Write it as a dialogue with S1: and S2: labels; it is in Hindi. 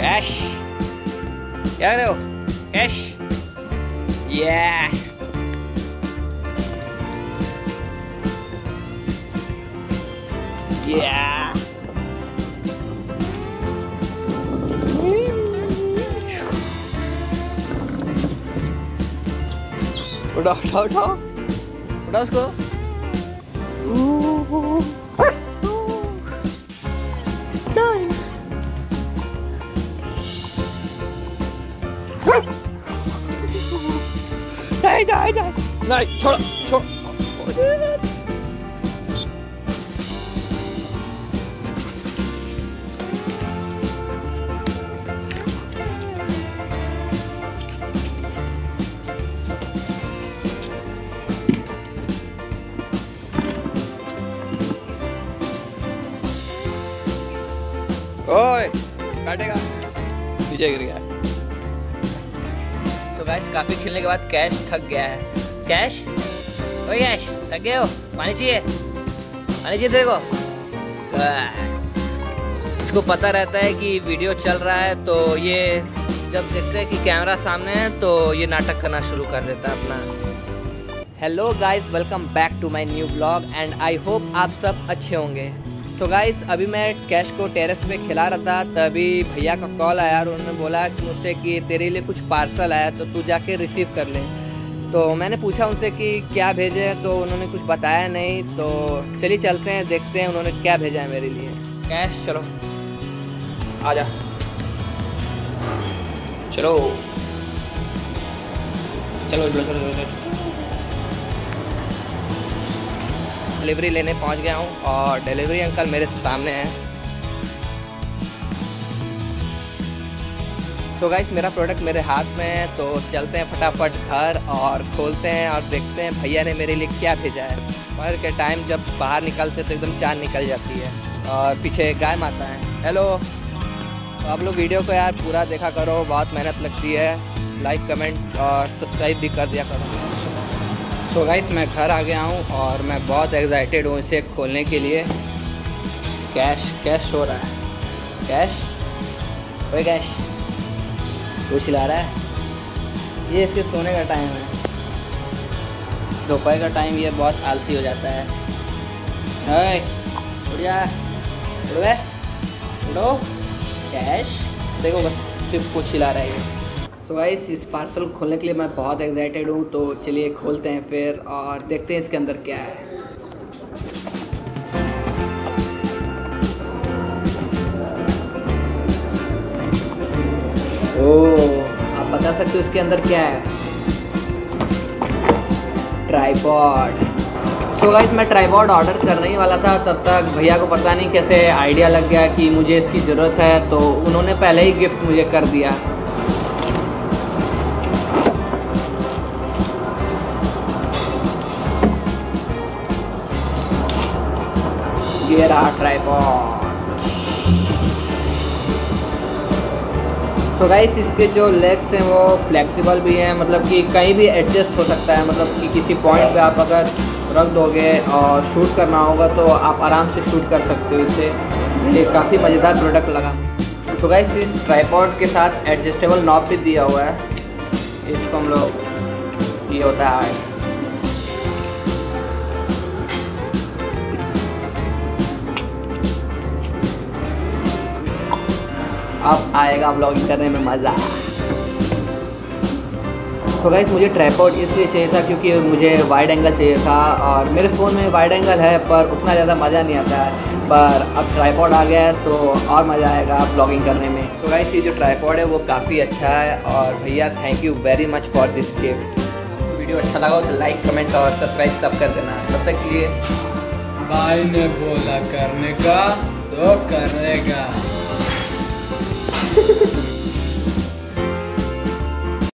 S1: कैश क्या कर रहे हो? Cash yeah. Yeah. उठाओ उठाओ उठाओ उठाओ उसको। नहीं छोड़ो छोड़ो। ओए काटेगा, नीचे गिर गया। तो गाइस काफी खेलने के बाद कैश थक गया है। कैश ओए कैश थक गए हो? पानी चाहिए? पानी चाहिए तेरे को? इसको पता रहता है कि वीडियो चल रहा है, तो ये जब देखते हैं कि कैमरा सामने है तो ये नाटक करना शुरू कर देता है अपना। Hello guys, welcome back to my new blog and I hope आप सब अच्छे होंगे। सो गाइस अभी मैं कैश को टेरेस पे खिला रहा था, तभी भैया का कॉल आया और उन्होंने बोला कि मुझसे कि तेरे लिए कुछ पार्सल आया तो तू जाके रिसीव कर ले। तो मैंने पूछा उनसे कि क्या भेजे, तो उन्होंने कुछ बताया नहीं। तो चलिए चलते हैं, देखते हैं उन्होंने क्या भेजा है मेरे लिए। कैश चलो आजा, चलो चलो चलो। डिलीवरी लेने पहुंच गया हूं और डिलीवरी अंकल मेरे सामने हैं। तो गाइस मेरा प्रोडक्ट मेरे हाथ में है, तो चलते हैं फटाफट घर और खोलते हैं और देखते हैं भैया ने मेरे लिए क्या भेजा है। दोपहर के टाइम जब बाहर निकलते तो एकदम चाँद निकल जाती है और पीछे गाय माता है। हेलो, तो आप लोग वीडियो को यार पूरा देखा करो, बहुत मेहनत लगती है। लाइक कमेंट और सब्सक्राइब भी कर दिया करो। तो गाइस मैं घर आ गया हूँ और मैं बहुत एक्साइटेड हूँ इसे खोलने के लिए। कैश हो रहा है। कैश ओए कैश कुछ ला रहा है। ये इसके सोने का टाइम है, दोपहर का टाइम ये बहुत आलसी हो जाता है। ओए उठ जा, उठो। कैश देखो बस सिर्फ कुछ हिला रहा है ये। तो गाइस इस पार्सल खोलने के लिए मैं बहुत एक्साइटेड हूँ, तो चलिए खोलते हैं फिर और देखते हैं इसके अंदर क्या है। ओह, आप बता सकते हो इसके अंदर क्या है? ट्राइपॉड। सो गाइस मैं ट्राइपॉड ऑर्डर करने ही वाला था, तब तक भैया को पता नहीं कैसे आइडिया लग गया कि मुझे इसकी ज़रूरत है, तो उन्होंने पहले ही गिफ्ट मुझे कर दिया। ये रहा ट्राइपॉड। तो गाइस इसके जो लेग्स हैं वो फ्लेक्सिबल भी हैं, मतलब कि कहीं भी एडजस्ट हो सकता है। मतलब कि किसी पॉइंट पे आप अगर रख दोगे और शूट करना होगा तो आप आराम से शूट कर सकते हो इससे। ये काफ़ी मज़ेदार प्रोडक्ट लगा। तो गाइस इस ट्राइपॉड के साथ एडजस्टेबल नॉब भी दिया हुआ है। इसको हम लोग ये होता है अब आएगा व्लॉगिंग करने में मज़ा। तो गाइस मुझे ट्राइपॉड इसलिए चाहिए था क्योंकि मुझे वाइड एंगल चाहिए था और मेरे फ़ोन में वाइड एंगल है पर उतना ज़्यादा मज़ा नहीं आता है। पर अब ट्राइपॉड आ गया है तो और मज़ा आएगा व्लॉगिंग करने में। तो गाइस ये जो ट्राइपॉड है वो काफ़ी अच्छा है और भैया thank you very much for this gift. Video अच्छा लगा हो तो लाइक कमेंट और सब्सक्राइब सब कर देना। तब तक के लिए
S2: भाई ने बोला करने का तो करने का।